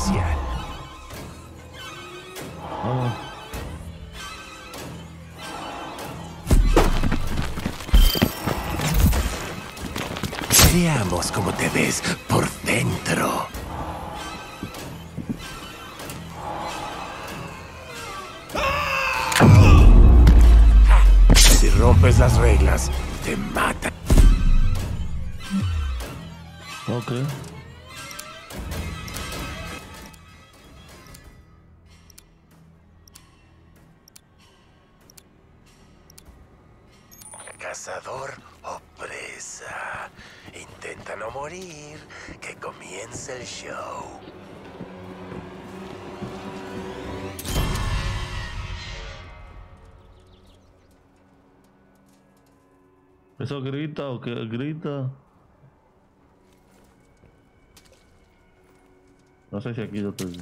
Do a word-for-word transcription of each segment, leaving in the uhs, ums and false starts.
especial. Vamos. Veamos cómo te ves por dentro. Si rompes las reglas, te matan. Ok. Cazador o presa. Intenta no morir. Que comience el show. ¿Eso grita o qué grita? No sé si aquí yo estoy.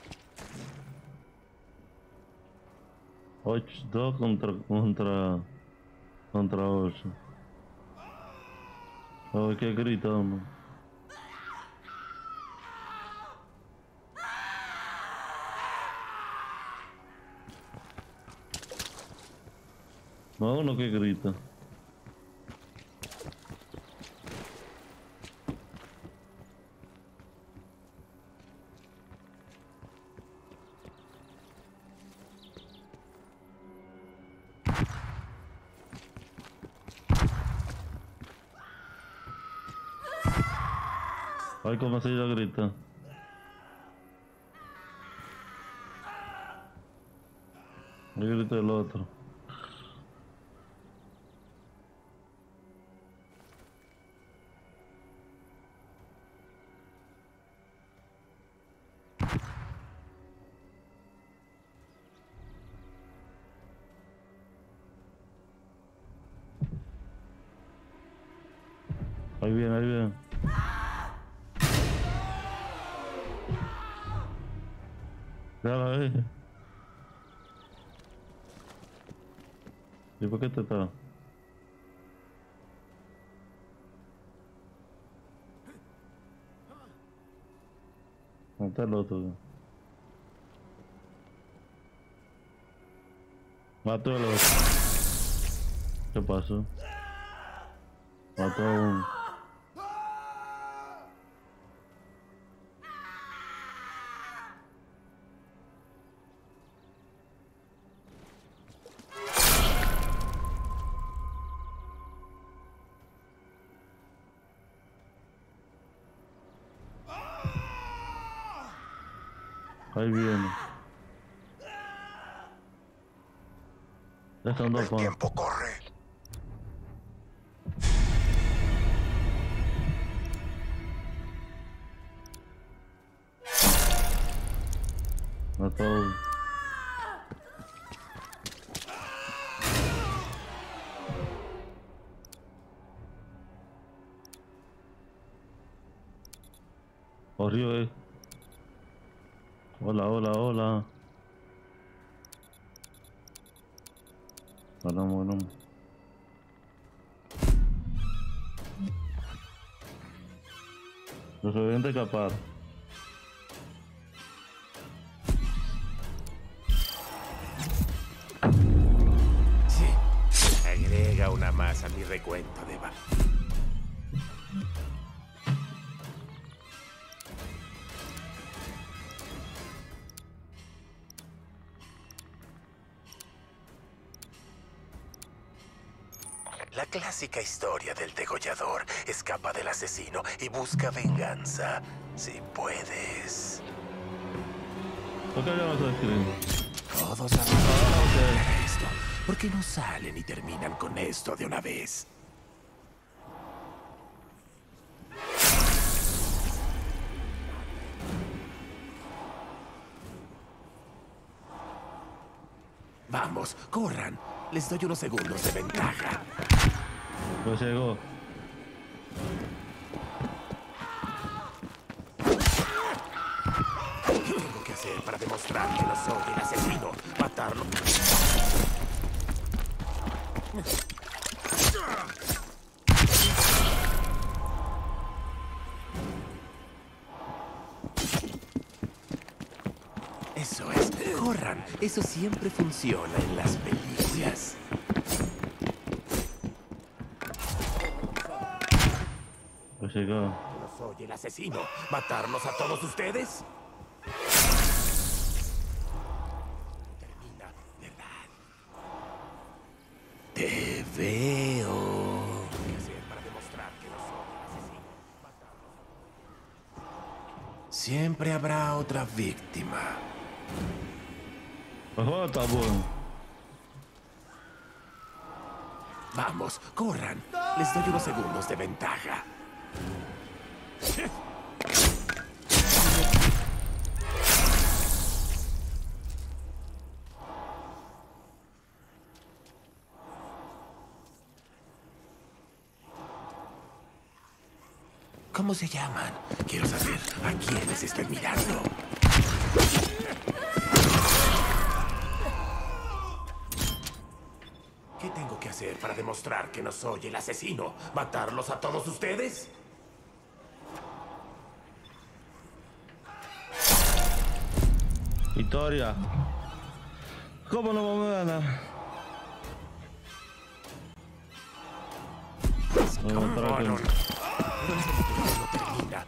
ocho, dos contra, contra, contra ocho. A ver qué grita, hombre. No, uno que grita. Ay, cómo se ella grita. Ahí grita el otro. Ahí viene, ahí viene. Déjala ahí. ¿Y por qué te está? ¿Dónde está el otro? Mató el otro. ¿Qué pasó? Mató a uno. Ahí viene. Ya están dos El pan. tiempo corre. Mató a uno. Corrió, eh. Hola, hola, hola. Ganamos, ganamos. Los deben de escapar. Sí. Agrega una más a mi recuento de va. La clásica historia del degollador escapa del asesino y busca venganza. Si puedes. ¿Por qué ya no se escribe? Todos sabemos esto. ¿Por qué no salen y terminan con esto de una vez? Vamos, corran. Les doy unos segundos de ventaja. Pues llegó. ¿Qué tengo que hacer para demostrar que no soy el asesino? Matarlo. Eso es. Corran. Eso siempre funciona en las películas. Pues llegó. ¿No soy el asesino? ¿Matarlos a todos ustedes? Termina, ¿verdad? Te veo. ¿Qué hacer para demostrar que no soy el asesino? Matarlos. Siempre habrá otra víctima. Ajá, tá bom. Vamos, corran. Les doy unos segundos de ventaja. ¿Cómo se llaman? Quiero saber a quiénes estoy mirando. ¿Qué tengo que hacer para demostrar que no soy el asesino? ¿Matarlos a todos ustedes? Victoria. ¿Cómo no vamos a ganar? Vamos a entrar Pero con... la película no termina.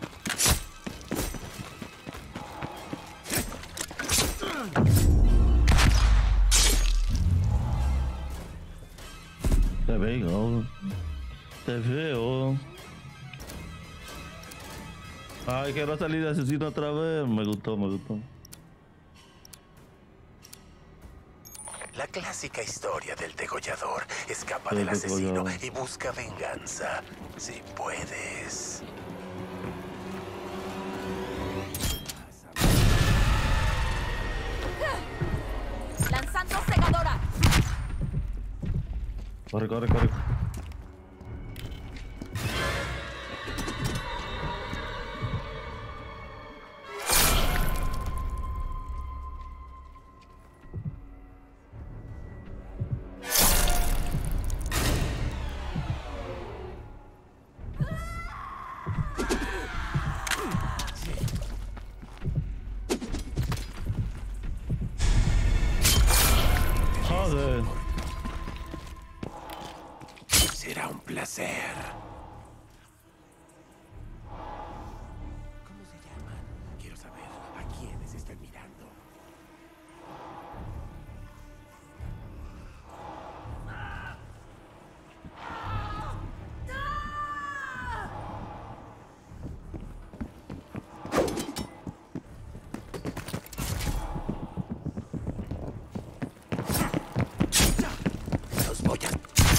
Te veo. Te veo. Ay, quiero salir de asesino otra vez. Me gustó, me gustó. La clásica historia del degollador. Escapa El del asesino degollador. y busca venganza. Si puedes. ¡Lanzando segadora! Corre, corre, corre. Joder. Será un placer. ¿Cómo se llaman? Quiero saber a quiénes estoy mirando. Los voy a...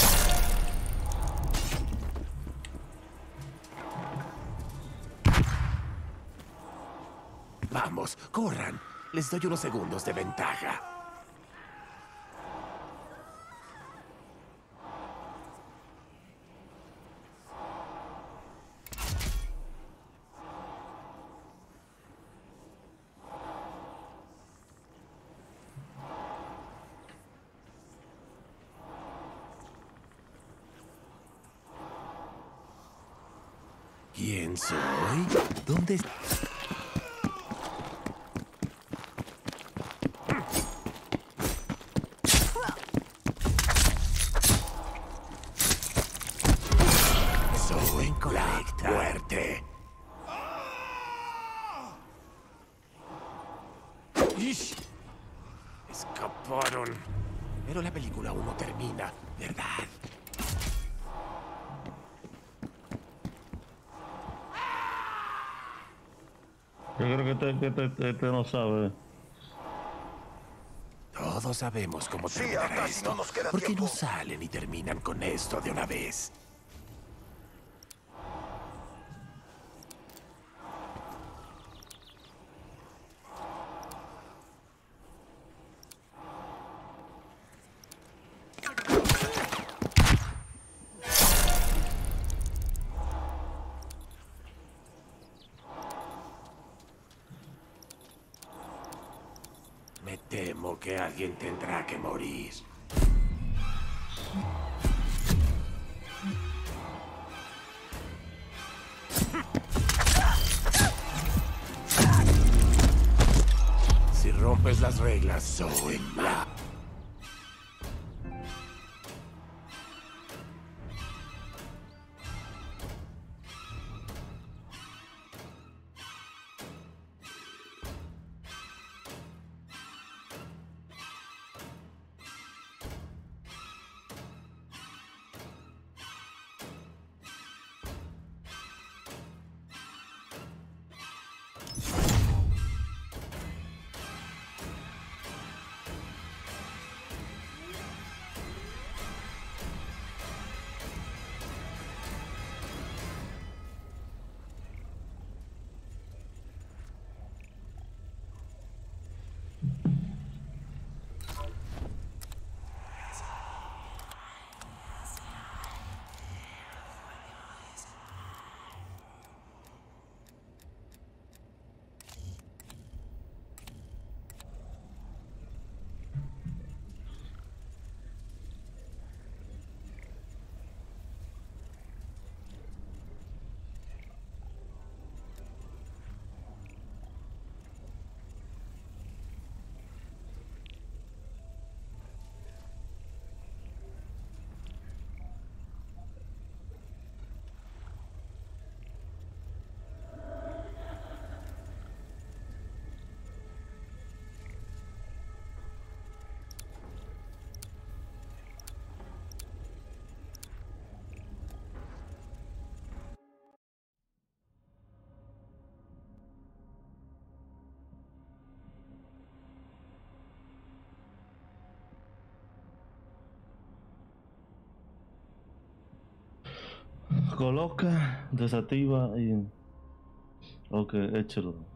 Vamos, corran. Les doy unos segundos de ventaja. ¿Quién soy? ¿Dónde está? Soy incorrecta. Muerte. Ish. Escaparon. Pero la película aún no termina, ¿verdad? Yo creo que este, que este, que este no sabe. Todos sabemos cómo Sí, terminará casi esto. no nos queda ¿Por qué tiempo. no salen y terminan con esto de una vez? Me temo que alguien tendrá que morir. Si rompes las reglas, soy la... Coloca, desactiva y... Ok, échalo.